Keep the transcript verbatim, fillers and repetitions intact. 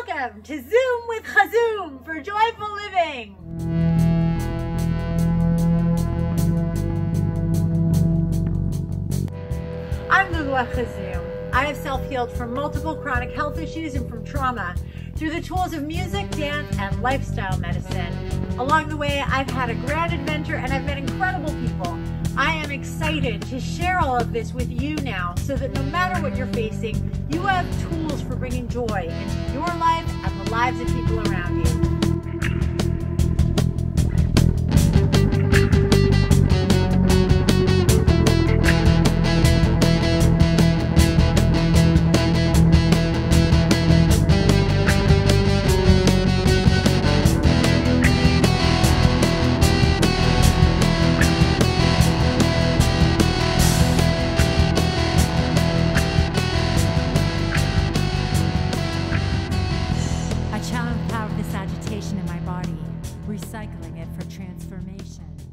Welcome to Zoom with Khazzoom for joyful living. I'm Lulu at Khazzoom. I have self-healed from multiple chronic health issues and from trauma through the tools of music, dance, and lifestyle medicine. Along the way, I've had a grand adventure and I've met incredible people. I am excited to share all of this with you now so that no matter what you're facing, you have tools for bringing joy into your life and the lives of people around you. I channel the power of this agitation in my body, recycling it for transformation.